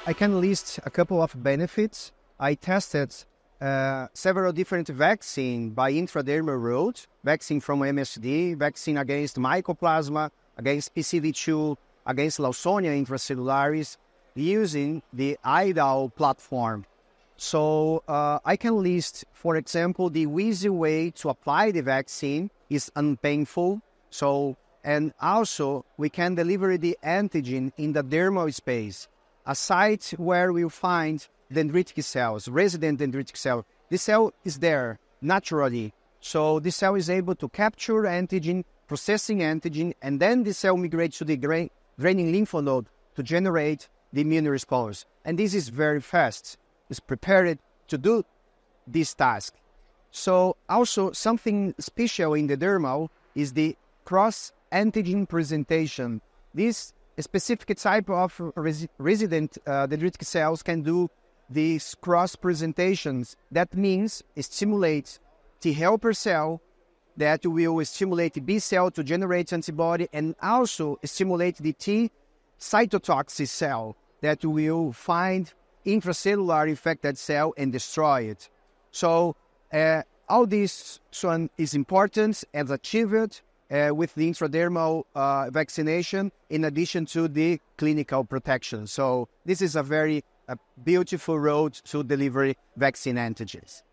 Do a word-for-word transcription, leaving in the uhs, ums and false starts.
I can list a couple of benefits. I tested uh, several different vaccines by intradermal route, vaccine from M S D, vaccine against Mycoplasma, against P C V two, against Lawsonia intracellularis, using the IWhy platform. So uh, I can list, for example, the easy way to apply the vaccine is unpainful. So, and also we can deliver the antigen in the dermal space, a site where we'll find dendritic cells, resident dendritic cell. The cell is there naturally. So the cell is able to capture antigen, processing antigen, and then the cell migrates to the gra- draining lymph node to generate the immune response. And this is very fast. It's prepared to do this task. So also something special in the dermal is the cross-antigen presentation. This specific type of res- resident uh, dendritic cells can do these cross-presentations. That means it stimulates T helper cell that will stimulate B cell to generate antibody, and also stimulate the T cytotoxic cell that will find intracellular infected cell and destroy it. So uh, all this one is important and achieved uh, with the intradermal uh, vaccination in addition to the clinical protection. So this is a very a beautiful road to deliver vaccine antigens.